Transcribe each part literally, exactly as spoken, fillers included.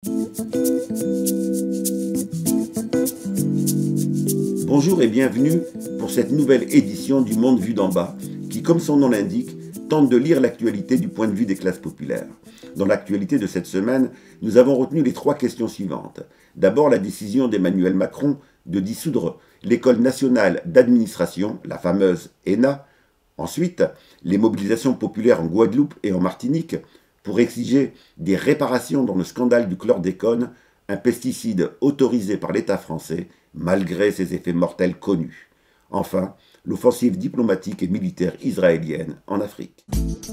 Bonjour et bienvenue pour cette nouvelle édition du Monde vu d'en bas, qui, comme son nom l'indique, tente de lire l'actualité du point de vue des classes populaires. Dans l'actualité de cette semaine, nous avons retenu les trois questions suivantes. D'abord, la décision d'Emmanuel Macron de dissoudre l'École nationale d'administration, la fameuse E N A. Ensuite, les mobilisations populaires en Guadeloupe et en Martinique pour exiger des réparations dans le scandale du chlordécone, un pesticide autorisé par l'État français malgré ses effets mortels connus. Enfin, l'offensive diplomatique et militaire israélienne en Afrique.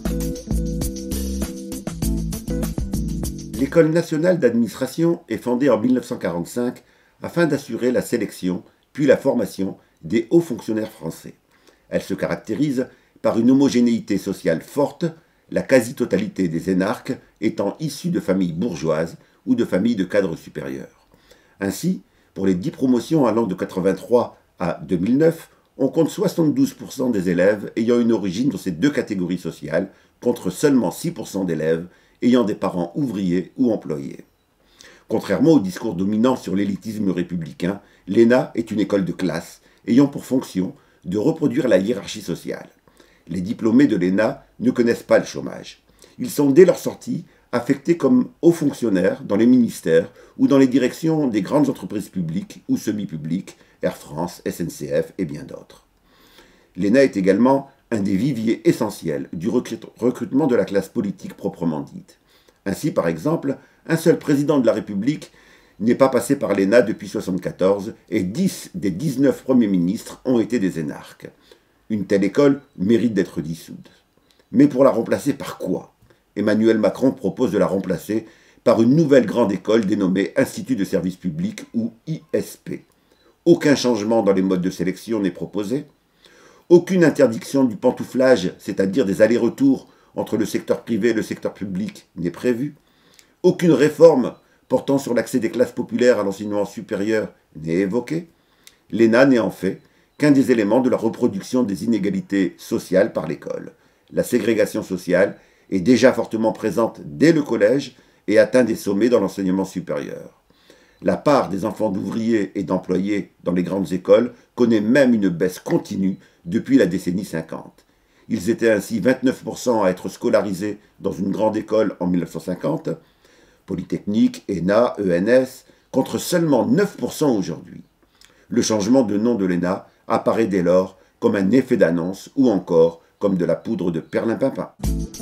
L'École nationale d'administration est fondée en mille neuf cent quarante-cinq afin d'assurer la sélection puis la formation des hauts fonctionnaires français. Elle se caractérise par une homogénéité sociale forte, la quasi-totalité des énarques étant issus de familles bourgeoises ou de familles de cadres supérieurs. Ainsi, pour les dix promotions allant de quatre-vingt-trois à deux mille neuf, on compte soixante-douze pour cent des élèves ayant une origine dans ces deux catégories sociales, contre seulement six pour cent d'élèves ayant des parents ouvriers ou employés. Contrairement au discours dominant sur l'élitisme républicain, l'E N A est une école de classe ayant pour fonction de reproduire la hiérarchie sociale. Les diplômés de l'E N A ne connaissent pas le chômage. Ils sont dès leur sortie affectés comme hauts fonctionnaires dans les ministères ou dans les directions des grandes entreprises publiques ou semi-publiques, Air France, S N C F et bien d'autres. L'E N A est également un des viviers essentiels du recrutement de la classe politique proprement dite. Ainsi, par exemple, un seul président de la République n'est pas passé par l'E N A depuis mille neuf cent soixante-quatorze et dix des dix-neuf premiers ministres ont été des énarques. Une telle école mérite d'être dissoute. Mais pour la remplacer par quoi ? Emmanuel Macron propose de la remplacer par une nouvelle grande école dénommée Institut de service public ou I S P. Aucun changement dans les modes de sélection n'est proposé. Aucune interdiction du pantouflage, c'est-à-dire des allers-retours entre le secteur privé et le secteur public, n'est prévue. Aucune réforme portant sur l'accès des classes populaires à l'enseignement supérieur n'est évoquée. L'E N A n'est en fait qu'un des éléments de la reproduction des inégalités sociales par l'école. La ségrégation sociale est déjà fortement présente dès le collège et atteint des sommets dans l'enseignement supérieur. La part des enfants d'ouvriers et d'employés dans les grandes écoles connaît même une baisse continue depuis la décennie cinquante. Ils étaient ainsi vingt-neuf pour cent à être scolarisés dans une grande école en mille neuf cent cinquante, Polytechnique, E N A, E N S, contre seulement neuf pour cent aujourd'hui. Le changement de nom de l'E N A apparaît dès lors comme un effet d'annonce ou encore comme de la poudre de perlimpinpin.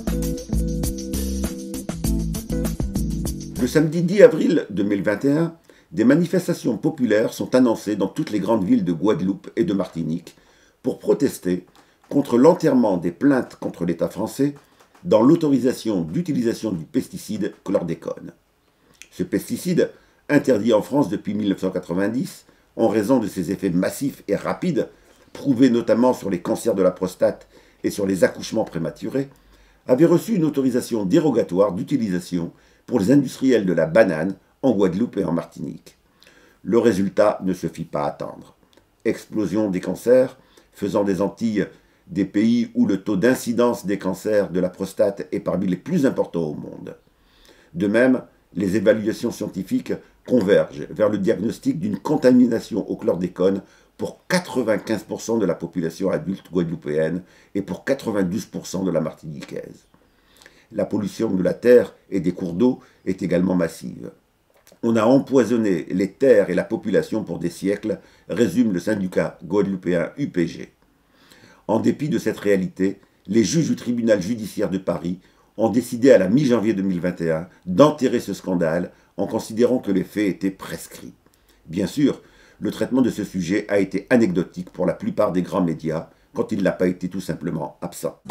Le samedi dix avril deux mille vingt et un, des manifestations populaires sont annoncées dans toutes les grandes villes de Guadeloupe et de Martinique pour protester contre l'enterrement des plaintes contre l'État français dans l'autorisation d'utilisation du pesticide chlordécone. Ce pesticide, interdit en France depuis mille neuf cent quatre-vingt-dix, en raison de ses effets massifs et rapides, prouvés notamment sur les cancers de la prostate et sur les accouchements prématurés, avait reçu une autorisation dérogatoire d'utilisation pour les industriels de la banane en Guadeloupe et en Martinique. Le résultat ne se fit pas attendre. Explosion des cancers, faisant des Antilles des pays où le taux d'incidence des cancers de la prostate est parmi les plus importants au monde. De même, les évaluations scientifiques convergent vers le diagnostic d'une contamination au chlordécone pour quatre-vingt-quinze pour cent de la population adulte guadeloupéenne et pour quatre-vingt-douze pour cent de la martiniquaise. La pollution de la terre et des cours d'eau est également massive. On a empoisonné les terres et la population pour des siècles, résume le syndicat guadeloupéen U P G. En dépit de cette réalité, les juges du tribunal judiciaire de Paris ont décidé à la mi-janvier deux mille vingt et un d'enterrer ce scandale en considérant que les faits étaient prescrits. Bien sûr, le traitement de ce sujet a été anecdotique pour la plupart des grands médias, quand il n'a pas été tout simplement absent.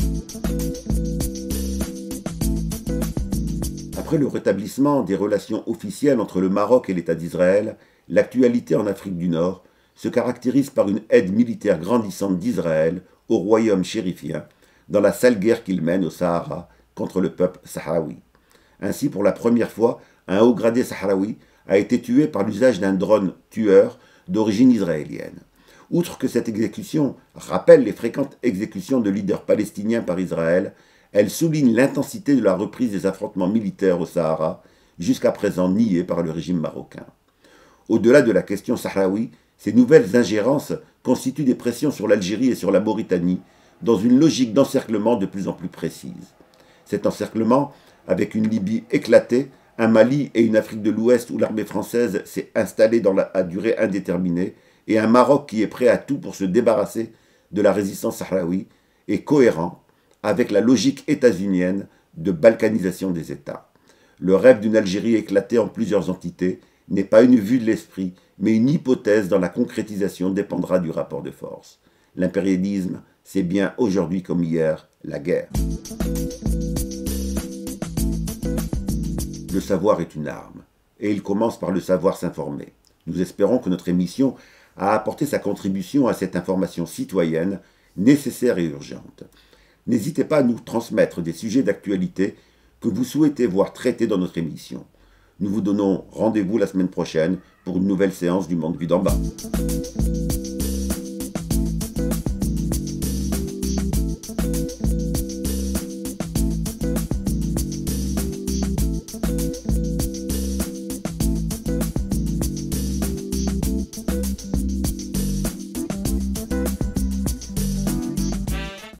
Après le rétablissement des relations officielles entre le Maroc et l'État d'Israël, l'actualité en Afrique du Nord se caractérise par une aide militaire grandissante d'Israël au royaume chérifien dans la sale guerre qu'il mène au Sahara contre le peuple sahraoui. Ainsi, pour la première fois, un haut gradé sahraoui a été tué par l'usage d'un drone tueur d'origine israélienne. Outre que cette exécution rappelle les fréquentes exécutions de leaders palestiniens par Israël, elle souligne l'intensité de la reprise des affrontements militaires au Sahara, jusqu'à présent niée par le régime marocain. Au-delà de la question sahraoui, ces nouvelles ingérences constituent des pressions sur l'Algérie et sur la Mauritanie dans une logique d'encerclement de plus en plus précise. Cet encerclement, avec une Libye éclatée, un Mali et une Afrique de l'Ouest où l'armée française s'est installée dans la, à durée indéterminée, et un Maroc qui est prêt à tout pour se débarrasser de la résistance sahraoui, est cohérent avec la logique états-unienne de balkanisation des États. Le rêve d'une Algérie éclatée en plusieurs entités n'est pas une vue de l'esprit, mais une hypothèse dont la concrétisation dépendra du rapport de force. L'impérialisme, c'est bien aujourd'hui comme hier, la guerre. Le savoir est une arme, et il commence par le savoir s'informer. Nous espérons que notre émission a apporté sa contribution à cette information citoyenne, nécessaire et urgente. N'hésitez pas à nous transmettre des sujets d'actualité que vous souhaitez voir traités dans notre émission. Nous vous donnons rendez-vous la semaine prochaine pour une nouvelle séance du Monde vu d'en bas.